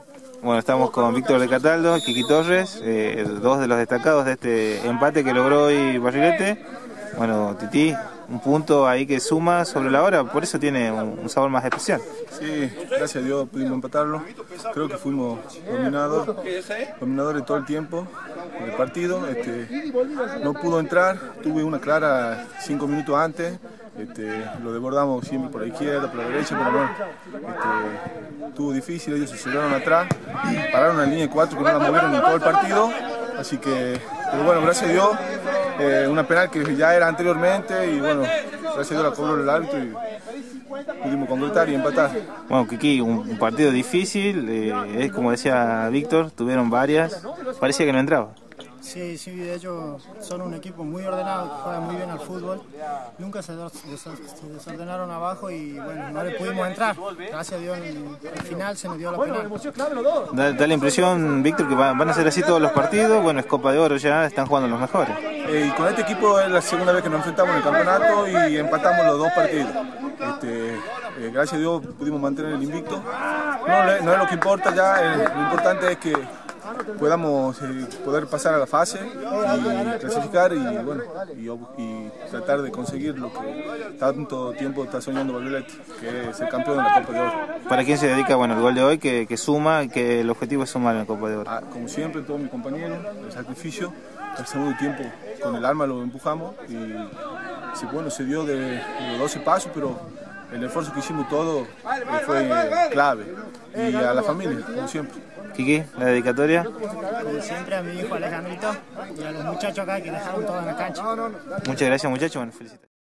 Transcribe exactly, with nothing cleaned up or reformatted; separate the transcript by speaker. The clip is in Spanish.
Speaker 1: Bueno, estamos con Víctor de Cataldo, Kiki Torres, eh, dos de los destacados de este empate que logró hoy Barrilete. Bueno, Tití, un punto ahí que suma sobre la hora, por eso tiene un, un sabor más especial.
Speaker 2: Sí, gracias a Dios pudimos empatarlo. Creo que fuimos dominadores, dominadores todo el tiempo del partido. Este, no pudo entrar, tuve una clara cinco minutos antes. Este, lo desbordamos siempre por la izquierda, por la derecha, pero bueno, este, estuvo difícil, ellos se cerraron atrás, pararon en la línea de cuatro que no la movieron en todo el partido, así que, pero bueno, gracias a Dios, eh, una penal que ya era anteriormente y bueno, gracias a Dios la cobró el árbitro y pudimos concretar y empatar.
Speaker 1: Bueno, Kiki, un, un partido difícil, eh, es como decía Víctor, tuvieron varias, parecía que no entraba.
Speaker 3: Sí, sí, de hecho son un equipo muy ordenado, que juega muy bien al fútbol. Nunca se desordenaron abajo y bueno, no le pudimos entrar. Gracias a Dios al final se nos dio la penal.
Speaker 1: Da, da la impresión, Víctor, que van a ser así todos los partidos. Bueno, es Copa de Oro ya, están jugando los mejores.
Speaker 2: Eh, y con este equipo es la segunda vez que nos enfrentamos en el campeonato y empatamos los dos partidos. Este, eh, gracias a Dios pudimos mantener el invicto. No, no es lo que importa ya, eh, lo importante es que podamos eh, poder pasar a la fase y clasificar y, bueno, y, y tratar de conseguir lo que tanto tiempo está soñando Barrilete, que es el campeón de la Copa de Oro.
Speaker 1: ¿Para quién se dedica bueno, el gol de hoy, que, que suma, que el objetivo es sumar en la Copa de Oro?
Speaker 2: Ah, como siempre, todos mis compañeros, el sacrificio, el segundo tiempo con el alma lo empujamos y sí, bueno, se dio de, de los doce pasos, pero el esfuerzo que hicimos todos eh, fue clave. Y a la familia, como siempre.
Speaker 1: Kiki, la dedicatoria.
Speaker 3: Como siempre a mi hijo Alejandrito y a los muchachos acá que dejaron todo en la cancha.
Speaker 1: Muchas gracias, muchachos. Bueno, felicidades.